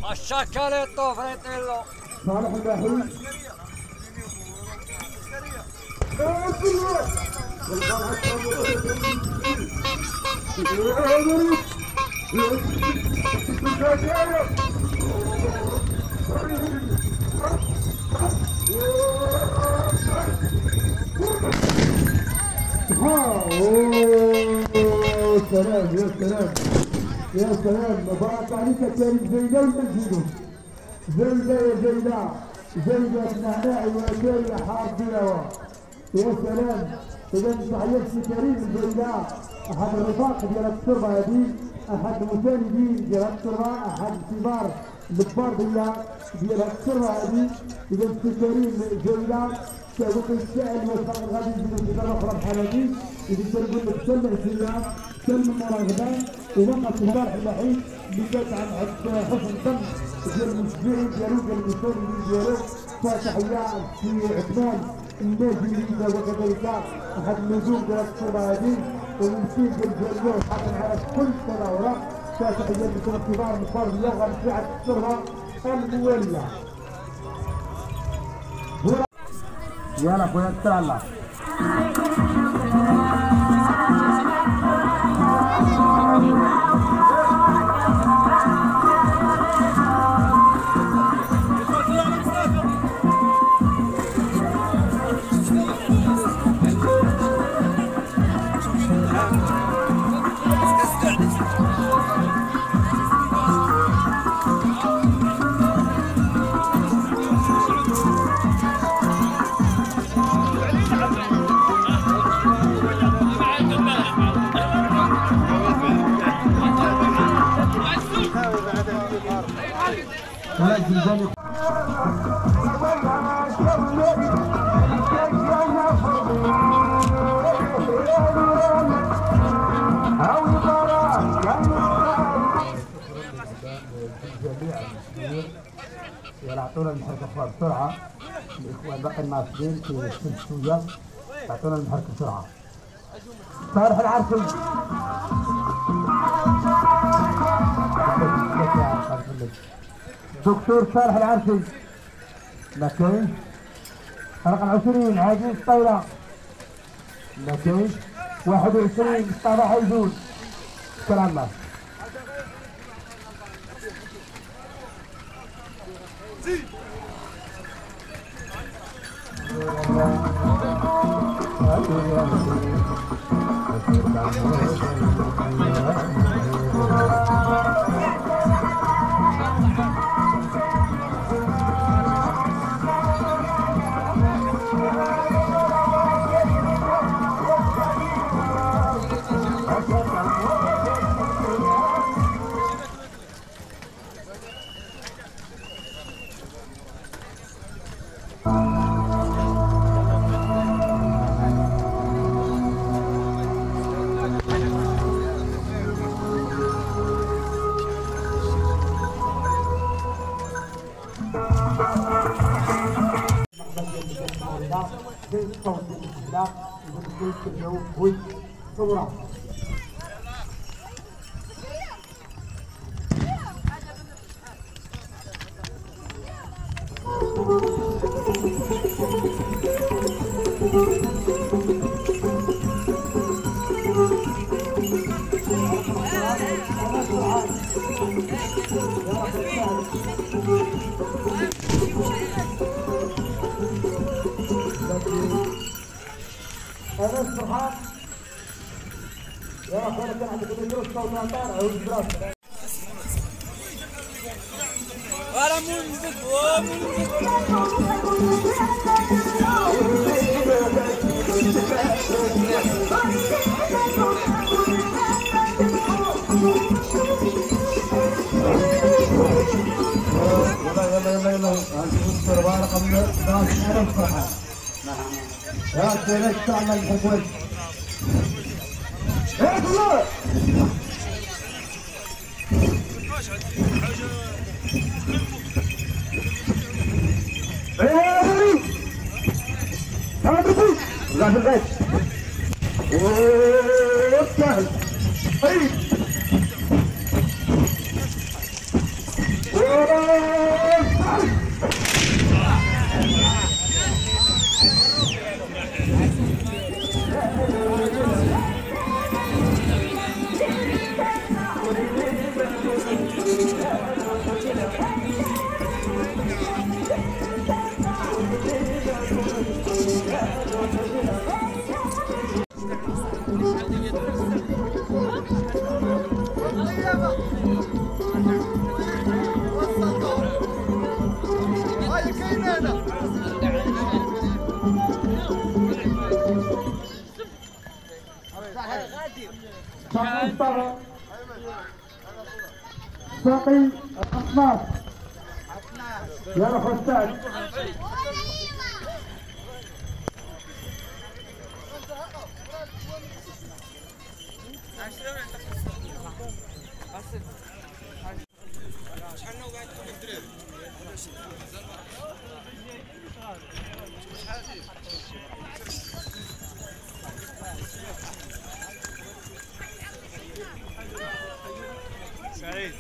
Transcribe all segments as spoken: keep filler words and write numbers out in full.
Masciaccaletto, fratello! صالح الباحي سلام يا سلام يا سلام مبارك عليك يا كريم زيدا ونزيدو زيدا يا زيدا زيدا النعناعي واتاري حار ديناوة يا سلام اذا تحياتي كريم زيدا احد الرفاق ديال التربه هذه احد المساندين ديال التربه احد كبار الكبار ديال ديال التربه هذه اذا سي كريم زيدا كيقول لك السائل والفرق غادي يزيدوا في دار اخرى بحال هذه اذا كنقول لك سلم الحسين سلم المراقبه ووقف صالح الوحيد اللي كانت عن حسن الظن ديال المشجعين ديالو ديال المساندين ديالو فتحيه في عثمان الناجي وكذلك احد النجوم ديال التربه هذه والمسكين ديال الجزائر حاكم على كل التظاهرات فتحيه لكل كبار الكبار ديال غنفعل التربه المواليه. يلا خويا تهلا يعطونا المحرك اخوان بسرعه الاخوان باقي المعسكرين في شويه يعطونا المحرك بسرعه. صالح العرسي دكتور صالح العرسي ما كاينش. رقم عشرين عزيز الطاوله ما كاينش. واحد وعشرين مصطفى حيزون سلام الله. أنا فرحان يا أخوان كان عندكم يدرس صوت الأنطار أو الدراسة. ولا منزل يلا يلا يلا يلا هذه رقم اثناشر أنا فرحان. يا سيدي تعمل حكومة يا الله يا ولي هذا بوش لا بالغيب وسهل اي باقي اثناش يلا خستان سعيد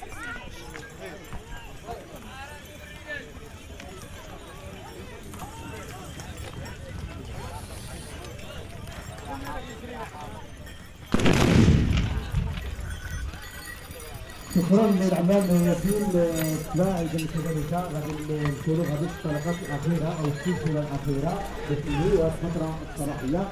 شكرا للعمال الوكيل تلاعب المتدرسة غادي نكونوا غادي الطلقات الأخيرة أو السلسلة الأخيرة باش نجيو هاد الفترة الصباحية.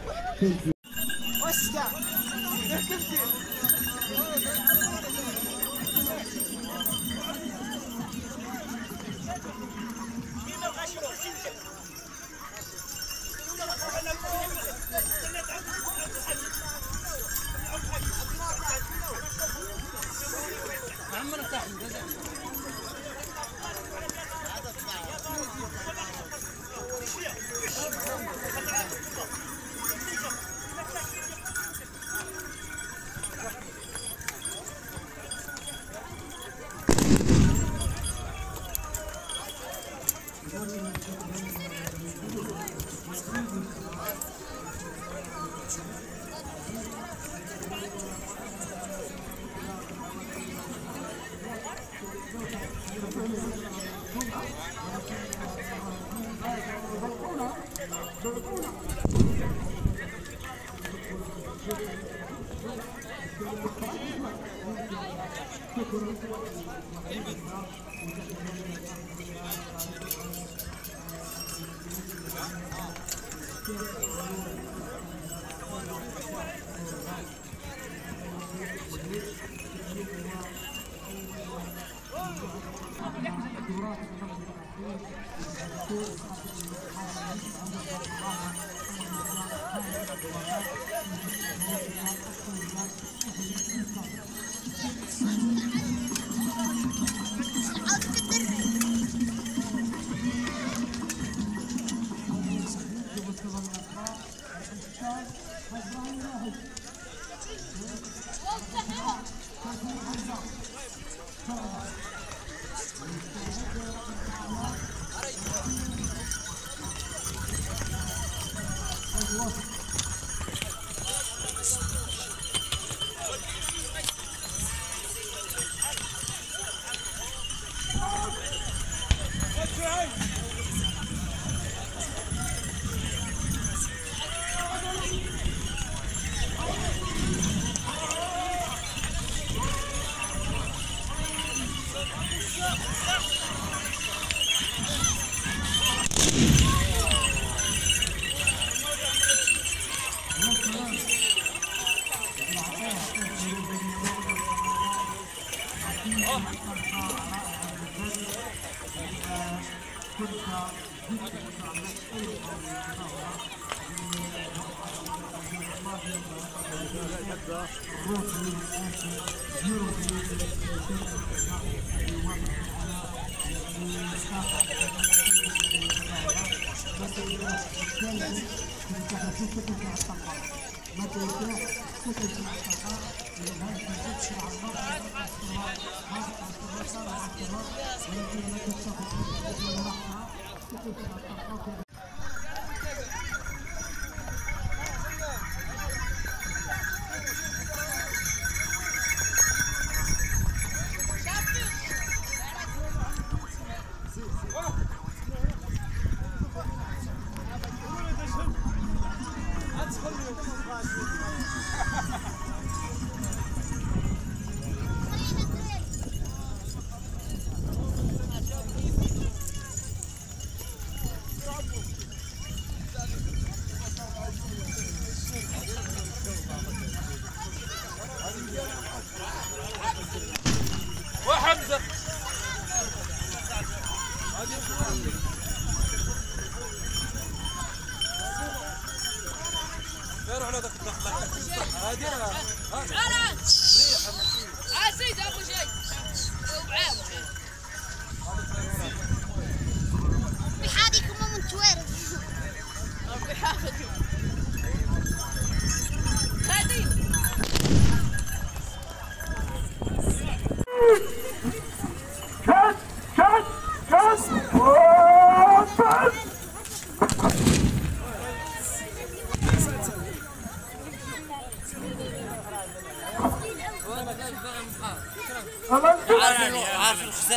وحمزة روح على ذاك هادي انا ها سيد ابو شيء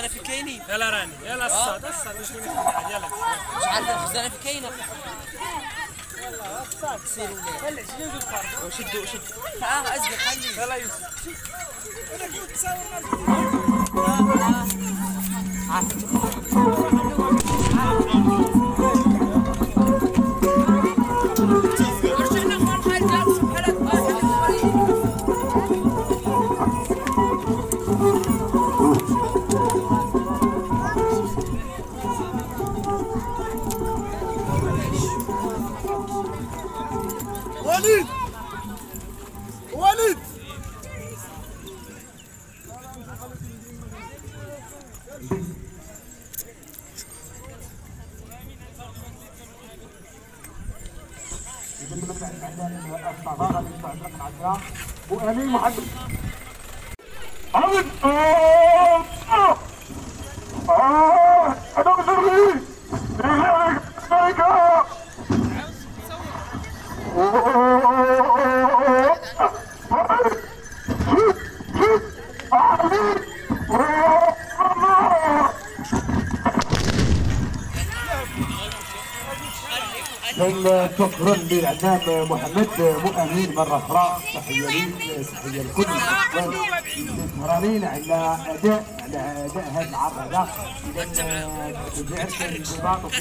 في كاينين. يلا راني يلا الصاد الصاد مش فين يلا مش عارف الخزانه في كاينه. يلا الصاد سيروا ليه. خلي شدوا الفرد وشدوا شدوا. ها ازبل خلي. يلا يوسف انا كنت تصور وليد وليد وأمين محمد عبد آه آه آه أنا بسرعي شكرا للعناب محمد مؤمن مره اخرى. تحيه ليك تحيه لكل السهرانين على اداء على اداء هذا العرض هذا. اذا تبعت الانضباط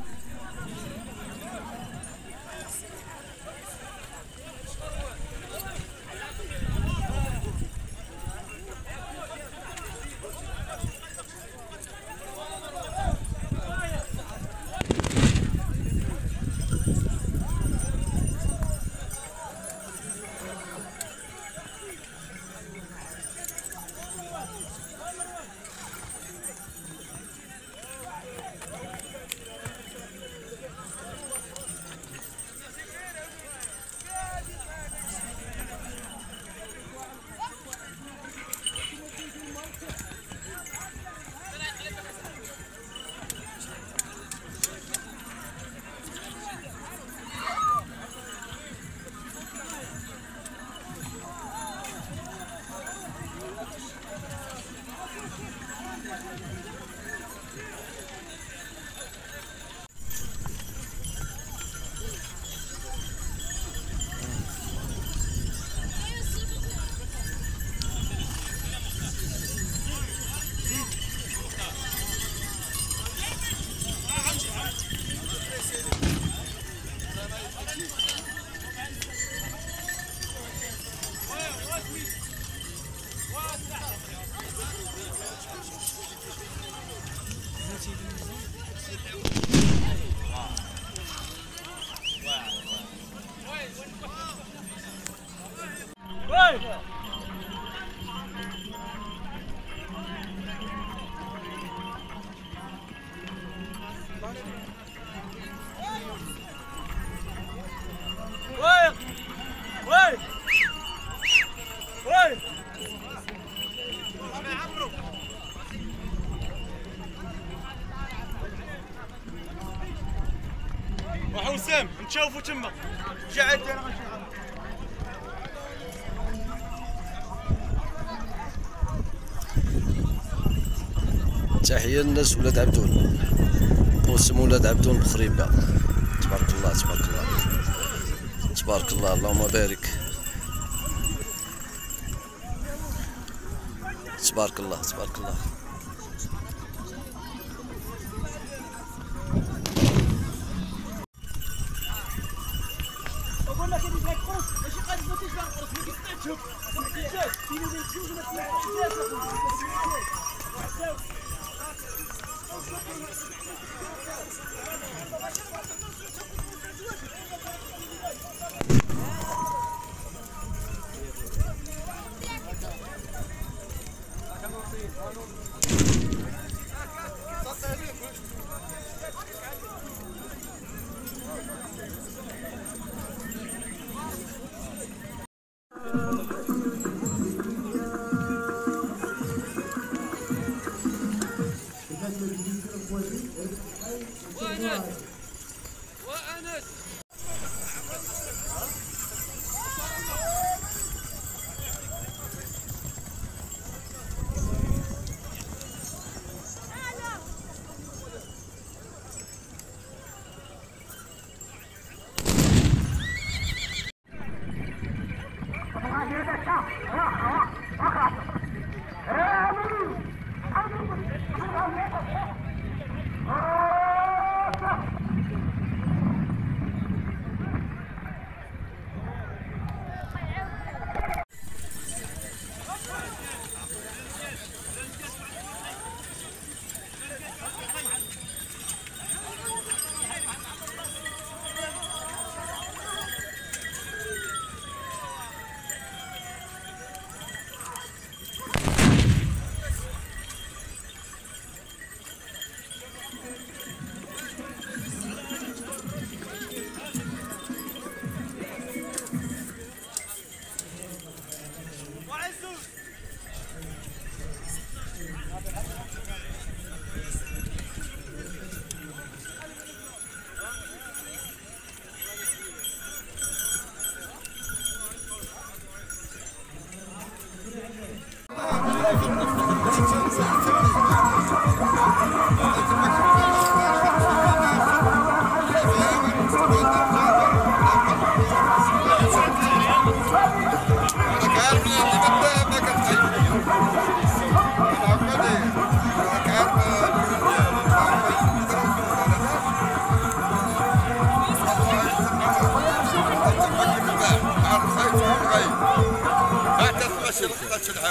وحوسام نشوفوا تما جعلت انا غنشوف. تحية للناس ولاد عبدون موسم ولاد عبدون بخريبة. تبارك الله تبارك الله تبارك الله اللهم بارك تبارك الله تبارك الله.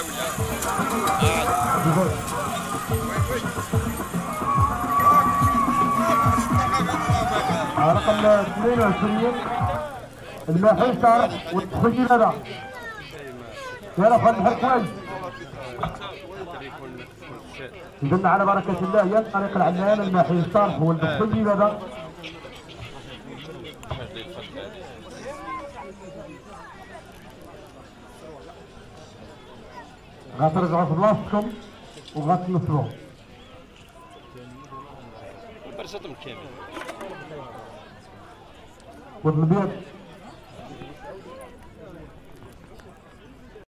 رقم اثنين وعشرين المحيصر والتخجي هذا يلا خل الحر كويس يدلنا على بركة الله يا طريق العنان المحيصر هو التخجي هذا غترجعوا في بلاصتكم وغتنصروا برشاتهم كامل والبيض